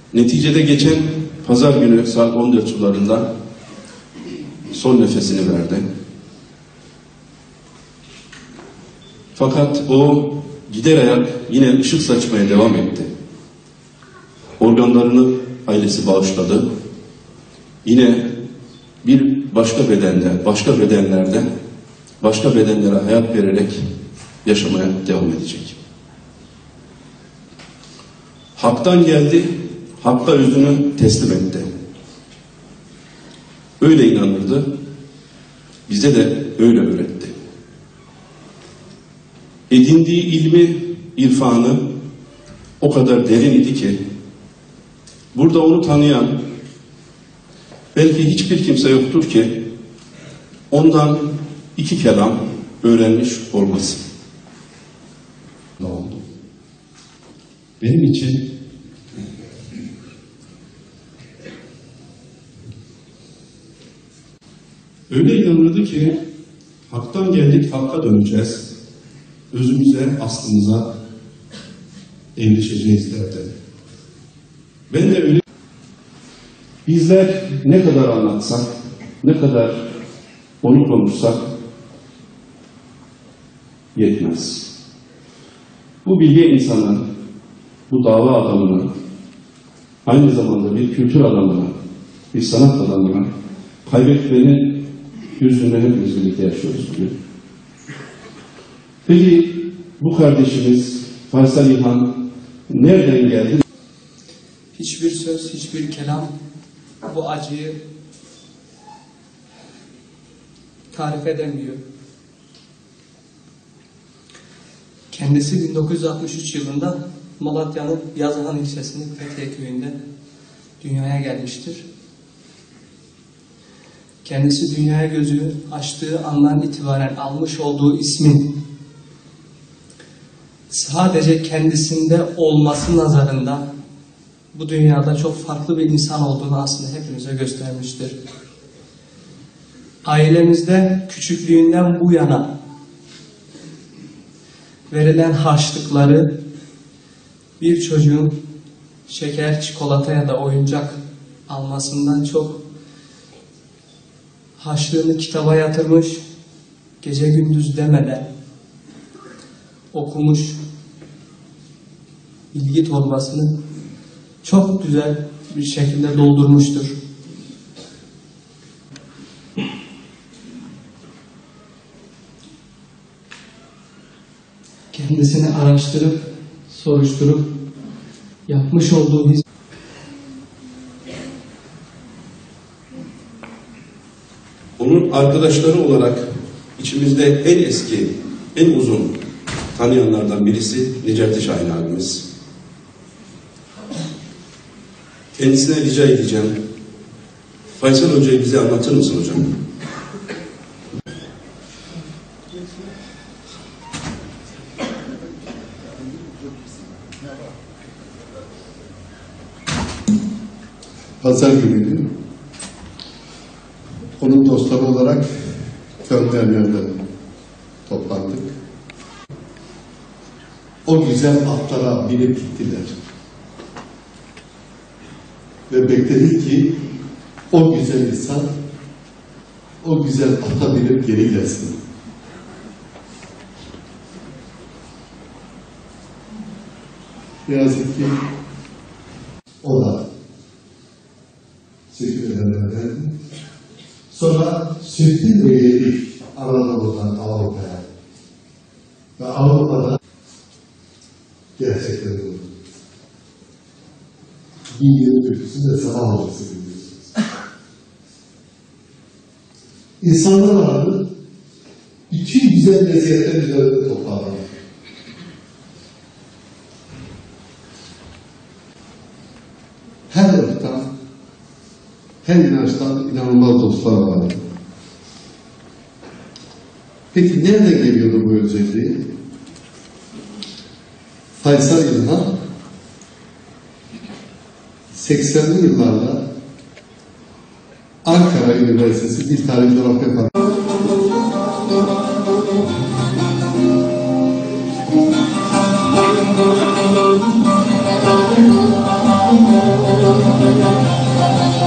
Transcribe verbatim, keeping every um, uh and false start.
Neticede geçen pazar günü saat on dört sularında son nefesini verdi. Fakat o gider ayak yine ışık saçmaya devam etti. Organlarını ailesi bağışladı. Yine bir başka bedende, başka bedenlerde, başka bedenlere hayat vererek yaşamaya devam edecek. Hak'tan geldi, Hak'ta özünü teslim etti. Öyle inanırdı, bize de öyle öğretti. Edindiği ilmi, irfanı o kadar derin idi ki, burada onu tanıyan belki hiçbir kimse yoktur ki ondan iki kelam öğrenmiş olmasın. Ne oldu? Benim için öyle inanırdı ki Hak'tan geldik, Hak'a döneceğiz. Özümüze, aslımıza erişeceğiz derdi. Ben de öyle. Bizler ne kadar anlatsak, ne kadar onu konuşsak yetmez. Bu bilge insanı, bu dava adamını, aynı zamanda bir kültür adamını, bir sanat adamını kaybetmenin hüznünü hepimiz birlikte yaşıyoruz bugün. Peki bu kardeşimiz Faysal İlhan nereden geldi? Hiçbir söz, hiçbir kelam bu acıyı tarif edemiyor. Kendisi bin dokuz yüz altmış üç yılında Malatya'nın Yazıhan ilçesinin Fethiye köyünde dünyaya gelmiştir. Kendisi dünyaya gözünü açtığı andan itibaren almış olduğu ismin sadece kendisinde olması nazarında bu dünyada çok farklı bir insan olduğunu aslında hepimize göstermiştir. Ailemizde küçüklüğünden bu yana verilen harçlıkları bir çocuğun şeker, çikolata ya da oyuncak almasından çok harçlığını kitaba yatırmış, gece gündüz demeden okumuş, bilgi torbasını çok güzel bir şekilde doldurmuştur. Kendisini araştırıp, soruşturup yapmış olduğu hizmet. Onun arkadaşları olarak içimizde en eski, en uzun tanıyanlardan birisi Necati Şahin abimiz. Kendisine rica edeceğim. Faysal Hoca'yı bize anlatır mısın hocam? Pazar günüydü. Onun dostları olarak Könderler'de toplandık. O güzel atlara binip gittiler. Ve bekledi ki o güzel insan o güzel ata binip geri gelsin. Ne yazık ki o da çekimlerine geldi. Sonra sürtün ve yedik Anadolu'dan Avrupa'ya. Ve Avrupa'da gerçekten oldu. Bilgileri türküsü de sabah olması biliyorsunuz. İnsanlar vardı, bütün güzel meziyetler üzerinde toplandı. Her ırktan, her inançtan inanılmaz dostlar vardı. Peki nereden geliyordu bu özelliği? Faysal İlhan seksenli yıllarda Ankara Üniversitesi Dil Tarih Coğrafya Fakültesi Thank you.